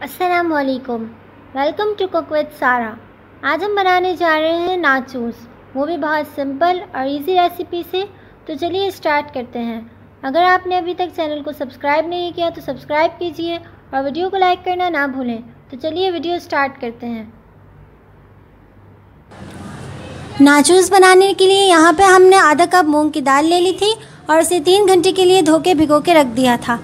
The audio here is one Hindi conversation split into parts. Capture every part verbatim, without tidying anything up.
अस्सलाम वालेकुम, वेलकम टू कुक विद सारा। आज हम बनाने जा रहे हैं नाचोस, वो भी बहुत सिंपल और इजी रेसिपी से। तो चलिए स्टार्ट करते हैं। अगर आपने अभी तक चैनल को सब्सक्राइब नहीं किया तो सब्सक्राइब कीजिए और वीडियो को लाइक करना ना भूलें। तो चलिए वीडियो स्टार्ट करते हैं। नाचोस बनाने के लिए यहाँ पे हमने आधा कप मूंग की दाल ले ली थी और उसे तीन घंटे के लिए धो के भिगो के रख दिया था।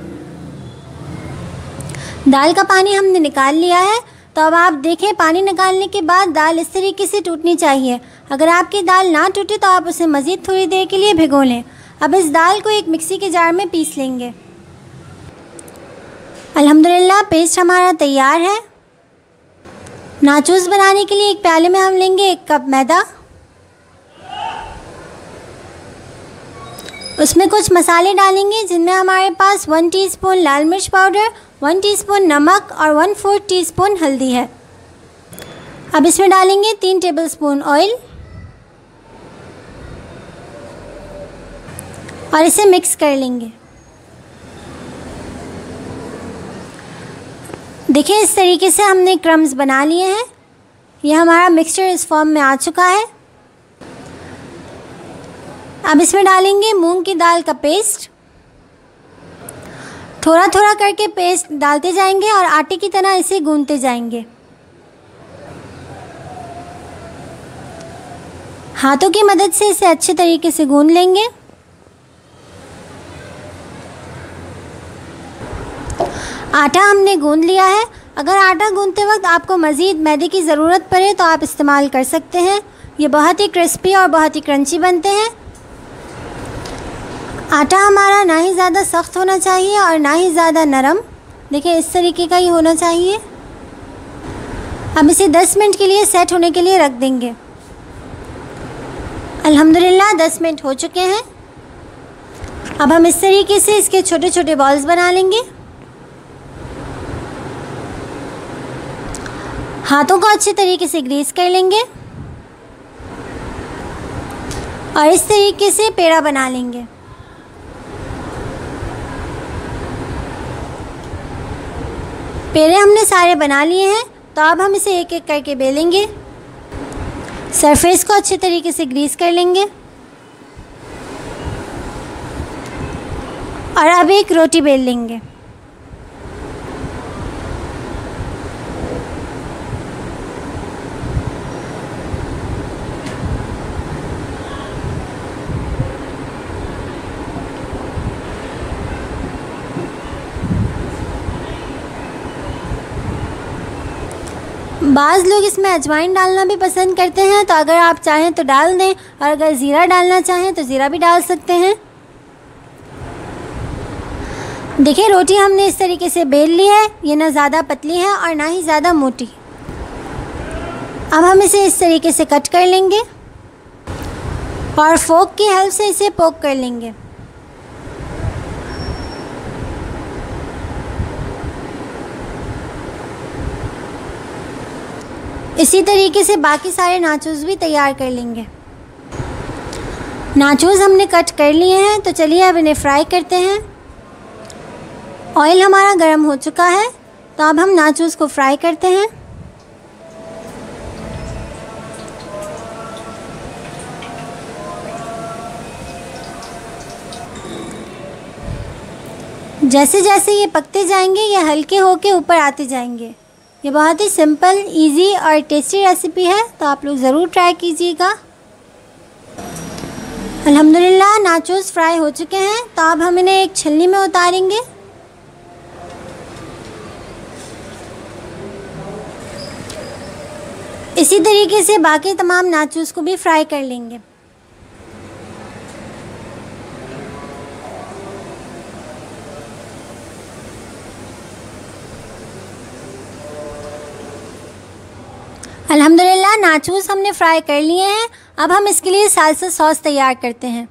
दाल का पानी हमने निकाल लिया है। तो अब आप देखें, पानी निकालने के बाद दाल इस तरीके से टूटनी चाहिए। अगर आपकी दाल ना टूटे तो आप उसे मज़ीद थोड़ी देर के लिए भिगो लें। अब इस दाल को एक मिक्सी के जार में पीस लेंगे। अल्हम्दुलिल्लाह पेस्ट हमारा तैयार है। नाचोस बनाने के लिए एक प्याले में हम लेंगे एक कप मैदा, उसमें कुछ मसाले डालेंगे जिनमें हमारे पास वन टीस्पून लाल मिर्च पाउडर, वन टीस्पून नमक और वन फोर्थ टीस्पून हल्दी है। अब इसमें डालेंगे तीन टेबलस्पून ऑयल और इसे मिक्स कर लेंगे। देखिए इस तरीके से हमने क्रम्स बना लिए हैं। यह हमारा मिक्सचर इस फॉर्म में आ चुका है। अब इसमें डालेंगे मूंग की दाल का पेस्ट। थोड़ा थोड़ा करके पेस्ट डालते जाएंगे और आटे की तरह इसे गूंथते जाएंगे। हाथों की मदद से इसे अच्छे तरीके से गूंथ लेंगे। आटा हमने गूंथ लिया है। अगर आटा गूंथते वक्त आपको मज़ीद मैदे की ज़रूरत पड़े तो आप इस्तेमाल कर सकते हैं। ये बहुत ही क्रिस्पी और बहुत ही क्रंची बनते हैं। आटा हमारा ना ही ज़्यादा सख्त होना चाहिए और ना ही ज़्यादा नरम। देखिए इस तरीके का ही होना चाहिए। अब इसे दस मिनट के लिए सेट होने के लिए रख देंगे। अल्हम्दुलिल्लाह दस मिनट हो चुके हैं। अब हम इस तरीके से इसके छोटे छोटे बॉल्स बना लेंगे। हाथों को अच्छे तरीके से ग्रीस कर लेंगे और इस तरीके से पेड़ा बना लेंगे। पेड़े हमने सारे बना लिए हैं। तो अब हम इसे एक एक करके बेलेंगे। सरफेस को अच्छे तरीके से ग्रीस कर लेंगे और अब एक रोटी बेल लेंगे। बाज़ लोग इसमें अजवाइन डालना भी पसंद करते हैं, तो अगर आप चाहें तो डाल दें और अगर ज़ीरा डालना चाहें तो ज़ीरा भी डाल सकते हैं। देखिए रोटी हमने इस तरीके से बेल ली है। ये ना ज़्यादा पतली है और ना ही ज़्यादा मोटी। अब हम इसे इस तरीके से कट कर लेंगे और फोक की हेल्प से इसे पोक कर लेंगे। इसी तरीके से बाकी सारे नाचोस भी तैयार कर लेंगे। नाचोस हमने कट कर लिए हैं। तो चलिए अब इन्हें फ्राई करते हैं। ऑयल हमारा गर्म हो चुका है। तो अब हम नाचोस को फ्राई करते हैं। जैसे जैसे ये पकते जाएंगे ये हल्के होके ऊपर आते जाएंगे। ये बहुत ही सिंपल, इजी और टेस्टी रेसिपी है। तो आप लोग ज़रूर ट्राई कीजिएगा। अल्हम्दुलिल्लाह नाचोस फ्राई हो चुके हैं। तो अब हम इन्हें एक छलनी में उतारेंगे। इसी तरीके से बाकी तमाम नाचोस को भी फ्राई कर लेंगे। अल्हम्दुलिल्लाह नाचोस हमने फ्राई कर लिए हैं। अब हम इसके लिए साल्सा सॉस तैयार करते हैं।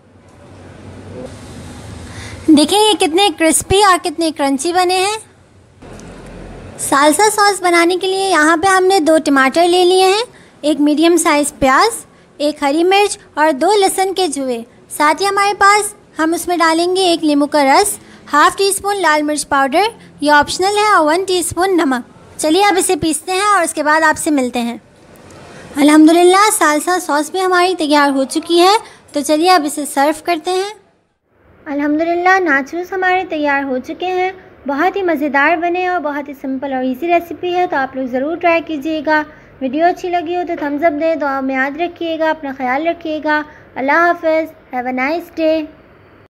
देखिए ये कितने क्रिस्पी और कितने क्रंची बने हैं। साल्सा सॉस बनाने के लिए यहाँ पे हमने दो टमाटर ले लिए हैं, एक मीडियम साइज़ प्याज, एक हरी मिर्च और दो लहसुन के जुए। साथ ही हमारे पास हम उसमें डालेंगे एक नींबू का रस हाफ़ टी स्पून लाल मिर्च पाउडर, ये ऑप्शनल है, और वन टीस्पून नमक। चलिए अब इसे पीसते हैं और उसके बाद आपसे मिलते हैं। अल्हम्दुलिल्लाह सालसा सॉस भी हमारी तैयार हो चुकी है, तो चलिए अब इसे सर्व करते हैं। अल्हम्दुलिल्लाह नाचोस हमारे तैयार हो चुके हैं। बहुत ही मज़ेदार बने और बहुत ही सिंपल और इजी रेसिपी है, तो आप लोग ज़रूर ट्राई कीजिएगा। वीडियो अच्छी लगी हो तो थम्स अप दें, दुआ में याद रखिएगा, अपना ख्याल रखिएगा। अल्लाह हाफ़िज़, हैव अ नाइस डे।